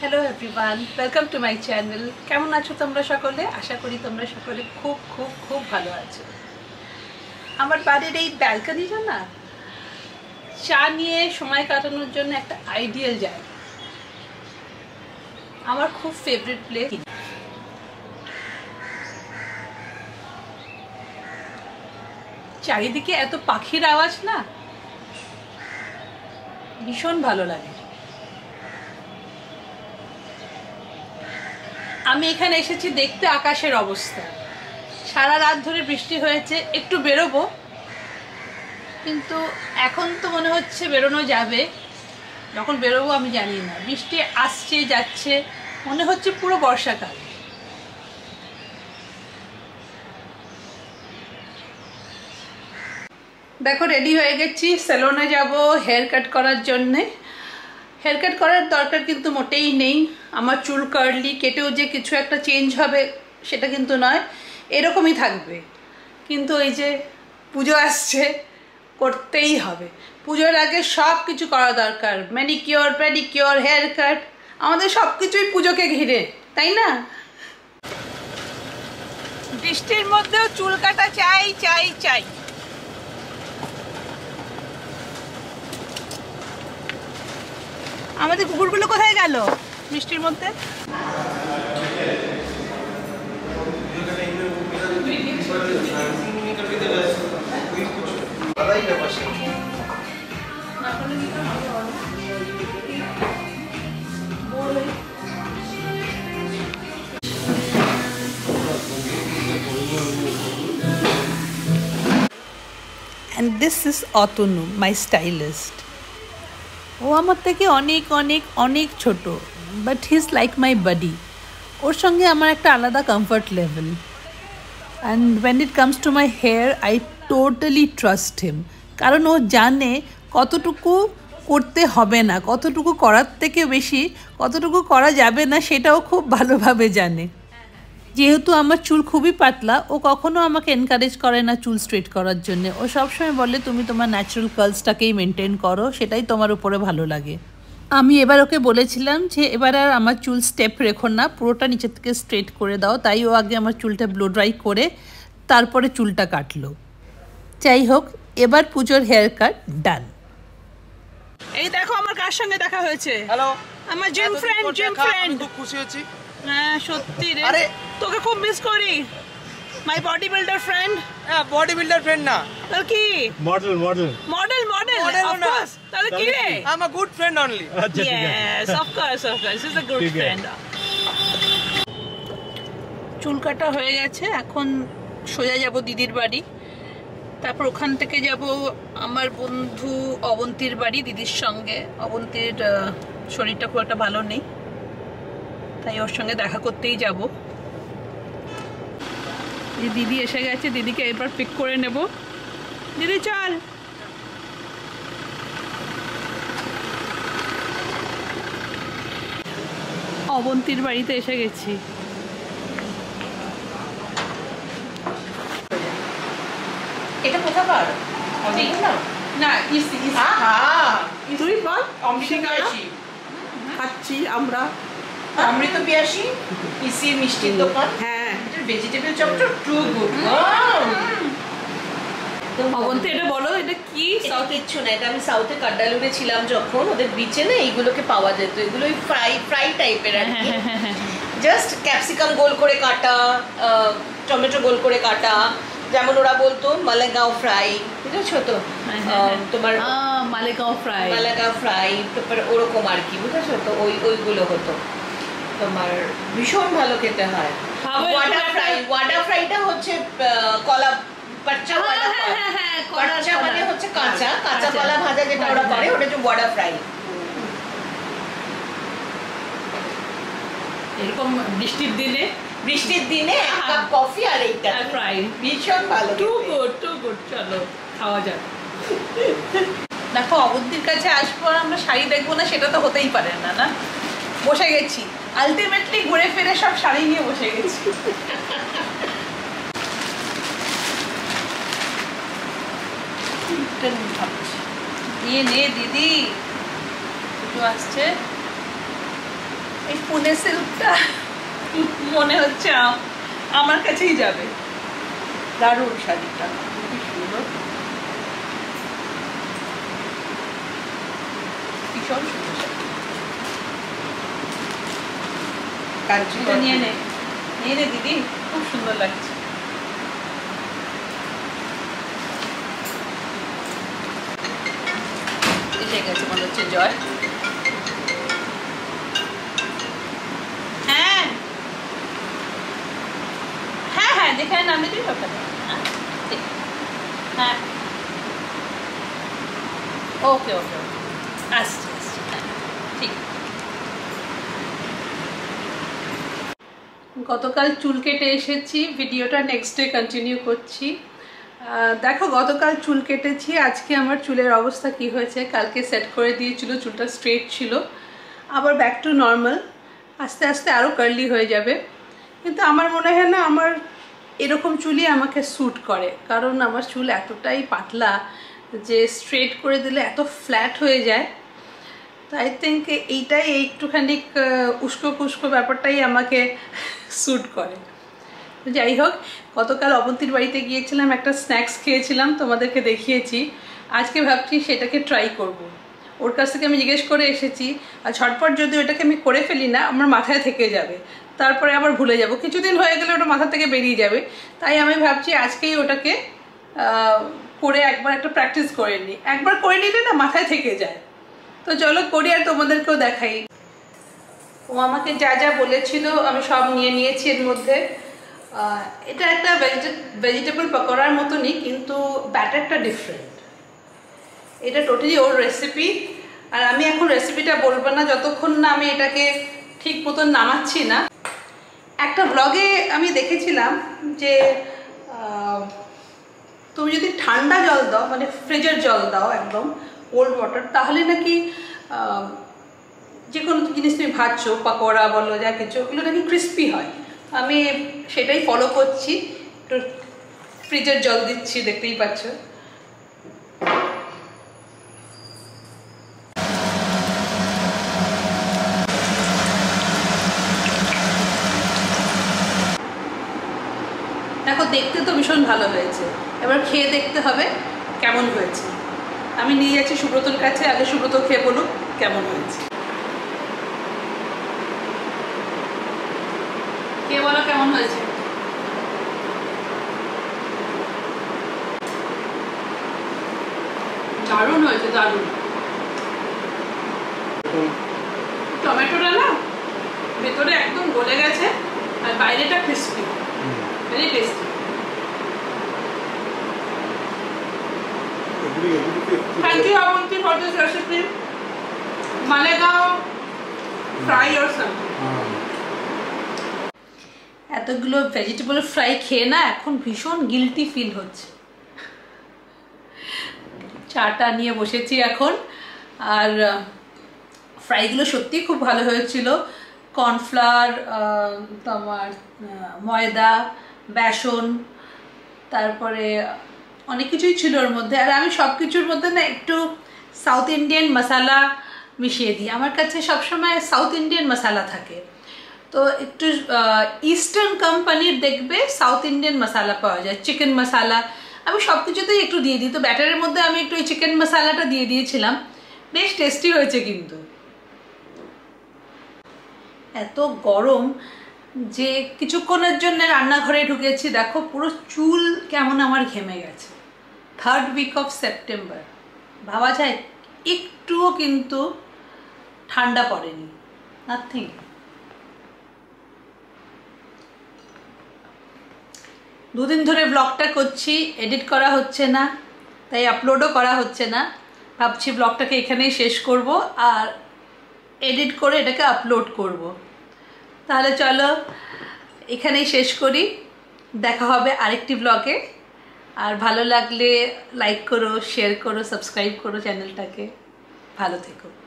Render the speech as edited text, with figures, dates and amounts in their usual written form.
Hello everyone, welcome to my channel. কেমন আছো তোমরা সকলে? আশা করি তোমরা সকলে খুব খুব খুব ভালো আছো। আমার বাড়ির এই ব্যালকনিটা না চা নিয়ে সময় কাটানোর জন্য একটা আইডিয়াল জায়গা। আমার খুব ফেভারিট প্লেস। চারিদিকে এত পাখির আওয়াজ না, ভীষণ ভালো লাগে। আমি এখানে এসেছি দেখতে আকাশের অবস্থা। সারা রাত ধরে বৃষ্টি হয়েছে, একটু বেরোবো, কিন্তু এখন তো মনে হচ্ছে বেরোনো যাবে। যখন বেরোবো আমি জানি না, বৃষ্টি আসছে যাচ্ছে, মনে হচ্ছে পুরো বর্ষাকাল। দেখো রেডি হয়ে গেছি, সেলুনে যাব হেয়ার কাট করার জন্যে। হেয়ার কাট করার দরকার কিন্তু মোটেই নেই। আমার চুল কার্লি, কেটেও যে কিছু একটা চেঞ্জ হবে সেটা কিন্তু নয়, এরকমই থাকবে। কিন্তু এই যে পুজো আসছে, করতেই হবে। পুজোর আগে সব কিছু করা দরকার, ম্যানিকিওর, পেডিকিওর, হেয়ার কাট, আমাদের সব কিছুই পুজোকে ঘিরে, তাই না? বৃষ্টির মধ্যেও চুল কাটা চাই চাই চাই। আমাদের কুকুরগুলো কোথায় গেল বৃষ্টির মধ্যে? And this is Otunu, my stylist. ও আমার থেকে অনেক অনেক অনেক ছোট, but he is like my buddy. ওর সঙ্গে আমার একটা আলাদা comfort level. And when it comes to my hair, I totally trust him. কারণ ও জানে কতটুকু করতে হবে না, কতটুকু করার থেকে বেশি কতটুকু করা যাবে না, সেটাও খুব ভালোভাবে জানে। যেহেতু আমার চুল খুবই পাতলা, ও কখনো আমাকে এনকারেজ করে না চুল স্ট্রেট করার জন্য। ও সবসময় বলে তুমি তোমার ন্যাচারাল কার্লসটাকেই মেনটেন করো, সেটাই তোমার উপরে ভালো লাগে। আমি এবার ওকে বলেছিলাম যে এবার আর আমার চুল স্টেপ রেখো না, পুরোটা নিচের থেকে স্ট্রেট করে দাও। তাই ও আগে আমার চুলটা ব্লো ড্রাই করে তারপরে চুলটা কাটলো। যাই হোক, এবার পুজোর হেয়ার কাট ডান। এই দেখো আমার কার সঙ্গে দেখা হয়েছে। হ্যালো, আমার জিম ফ্রেন্ড। খুব খুশি হয়েছি। হ্যাঁ সত্যি রে, আরে তোকে খুব মিস করি। My body builder friend. হ্যাঁ, বডি বিল্ডার ফ্রেন্ড না, তাহলে কি? Model of course. তাহলে কি রে? I am a good friend only. Yes, of course is a good friend. চুল কাটা হয়ে গেছে, এখন সোজা যাব দিদির বাড়ি। তারপর ওখান থেকে যাব আমার বন্ধু অবন্তীর বাড়ি দিদির সঙ্গে। অবন্তীর শরীরটা খুব একটা ভালো নেই, তাই ওর সঙ্গে দেখা করতেই যাব। দিদি এসে গেছে, দিদিকে এবার পিক করে নেব। দিদি চল। অবন্তীর বাড়িতে এসে গেছি। এটা কোথাকার? না, তুই বল। খাচ্ছি আমরা অমৃত পিয়াসী ইসি মিষ্টির দোকান। হ্যাঁ, ভেজিটেবল চপটা টু গুড। অবন্তী এটা বলো, এটা কি? সাউথ কিচ্ছু না, এটা আমি সাউথে কাড্ডালুরে ছিলাম যখন, ওদের বিচে না এইগুলোকে পাওয়া যেত। এগুলো ফ্রাই টাইপের আর কি। জাস্ট ক্যাপসিকাম গোল করে কাটা, টমেটো গোল করে কাটা, যেমন ওরা বলতো মালেগাঁও ফ্রাই, বুঝেছো তো? তোমার মালেগাঁও ফ্রাই, তারপর ওরকম আর কি, বুঝেছো তো? ওইগুলো হতো তোমার, ভীষণ ভালো খেতে হয়। ওয়াডা ফ্রাইটা হচ্ছে কলা পাচ্চা। পাচ্চা মানে হচ্ছে কাঁচা কলা ভাজা, যেটা ওরা করে ওটা হচ্ছে ওয়াডা ফ্রাই। এরকম বৃষ্টির দিনে এক কাপ কফি আর এইটা ফ্রাই, ভীষণ ভালো। Too good. চলো খাওয়া যাক। দেখো অবন্তীর কাছে আসবো আর আমরা শাড়ি দেখবো না, সেটা তো হতেই পারে না। না, বসে গেছি আলটিমেটলি, ঘুরে ফিরে সব শাড়ি নিয়ে বসে গেছি। নিয়ে নে দিদি, পুজো আসছে। এই পুনে সিল্কটা মনে হচ্ছে আমার কাছেই যাবে। দারুণ শাড়িটা, খুবই সুন্দর, ভীষণ সুন্দর শাড়ি। কাঞ্চিটা নিয়ে নে দিদি, খুব সুন্দর লাগছে। এসে গেছে মনে হচ্ছে জয়। হ্যাঁ হ্যাঁ হ্যাঁ, যেখানে নামে দিই ওখানে। হ্যাঁ ওকে ওকে ওকে, আসছি আসছি, হ্যাঁ ঠিক। গতকাল চুল কেটে এসেছি, ভিডিওটা নেক্সট ডে কন্টিনিউ করছি। দেখো গতকাল চুল কেটেছি, আজকে আমার চুলের অবস্থা কি হয়েছে। কালকে সেট করে দিয়েছিল, চুলটা স্ট্রেট ছিল, আবার ব্যাক টু নর্মাল, আস্তে আস্তে আরও কার্লি হয়ে যাবে। কিন্তু আমার মনে হয় না আমার এরকম চুলই আমাকে স্যুট করে, কারণ আমার চুল এতটাই পাতলা যে স্ট্রেট করে দিলে এত ফ্ল্যাট হয়ে যায়। তো আই থিঙ্ক এইটাই একটুখানি উস্কো কুস্কো ব্যাপারটাই আমাকে স্যুট করে। তো যাই হোক, গতকাল অবন্তীর বাড়িতে গিয়েছিলাম, একটা স্ন্যাক্স খেয়েছিলাম, তোমাদেরকে দেখিয়েছি। আজকে ভাবছি সেটাকে ট্রাই করব। ওর কাছ থেকে আমি জিজ্ঞেস করে এসেছি, আর ঝটপট যদি ওটাকে আমি করে ফেলি না, আমার মাথায় থেকে যাবে, তারপরে আবার ভুলে যাব, কিছুদিন হয়ে গেলে ওটা মাথা থেকে বেরিয়ে যাবে। তাই আমি ভাবছি আজকেই ওটাকে করে একবার একটা প্র্যাকটিস করে নিই। একবার করে নিলে না মাথায় থেকে যায়। তো চলো করি, আর তোমাদেরকেও দেখাই। ও আমাকে যা যা বলেছিল আমি সব নিয়ে নিয়েছি। এর মধ্যে এটা একটা ভেজিটেবল পকোড়ার মতনই, কিন্তু ব্যাটারটা ডিফারেন্ট। এটা টোটালি ওর রেসিপি, আর আমি এখন রেসিপিটা বলবো না যতক্ষণ না আমি এটাকে ঠিক মতন নামাচ্ছি না। একটা ব্লগে আমি দেখেছিলাম যে তুমি যদি ঠান্ডা জল দাও, মানে ফ্রিজের জল দাও, একদম কোল্ড ওয়াটার, তাহলে নাকি যে কোনো জিনিস তুমি ভাজছো, পকোড়া বলো যা কিছু, ওগুলো নাকি ক্রিস্পি হয়। আমি সেটাই ফলো করছি, একটু ফ্রিজের জল দিচ্ছি, দেখতেই পাচ্ছ। দেখো দেখতে তো ভীষণ ভালো হয়েছে, এবার খেয়ে দেখতে হবে কেমন হয়েছে। আমি নিয়ে যাচ্ছি সুব্রতর কাছে, আগে সুব্রত খেয়ে বলুক কেমন হয়েছে। কে বলো কেমন হয়েছে? দারুণ হয়েছে, দারুণ। টমেটোটা না ভেতরে একদম গলে গেছে, আর বাইরেটা crispy, very tasty. Thank you, Avanti, for this recipe. Malegao fry or something. এতগুলো ভেজিটেবল ফ্রাই খেয়ে না এখন ভীষণ গিল্টি ফিল হচ্ছে। চাটা নিয়ে বসেছি এখন, আর ফ্রাইগুলো সত্যি খুব ভালো হয়েছিল। কর্নফ্লাওয়ার, তোমার ময়দা, বেসন, তারপরে অনেক কিছুই ছিল ওর মধ্যে। আর আমি সব কিছুর মধ্যে না একটু সাউথ ইন্ডিয়ান মশলা মিশিয়ে দিই, আমার কাছে সবসময় সাউথ ইন্ডিয়ান মশলা থাকে। তো একটু ইস্টার্ন কোম্পানির দেখবে সাউথ ইন্ডিয়ান মশলা পাওয়া যায়, চিকেন মশলা, আমি সব কিছুতেই একটু দিয়ে দিই। তো ব্যাটারের মধ্যে আমি একটু ওই চিকেন মশলাটা দিয়ে দিয়েছিলাম, বেশ টেস্টি হয়েছে। কিন্তু এত গরম যে কিছুক্ষণের জন্য রান্নাঘরে ঢুকেছি, দেখো পুরো চুল কেমন আমার ঘেমে গেছে। 3rd week of September, ভাবা যায় একটুও কিন্তু ঠান্ডা পড়েনি, নাথিং। দুদিন ধরে ব্লগটা করছি, এডিট করা হচ্ছে না, তাই আপলোডও করা হচ্ছে না। ভাবছি ব্লগটাকে এখানেই শেষ করব, আর এডিট করে এটাকে আপলোড করব। তাহলে চলো এখানেই শেষ করি, দেখা হবে আরেকটি ব্লগে। আর ভালো লাগলে লাইক করো, শেয়ার করো, সাবস্ক্রাইব করো চ্যানেলটাকে। ভালো থেকো।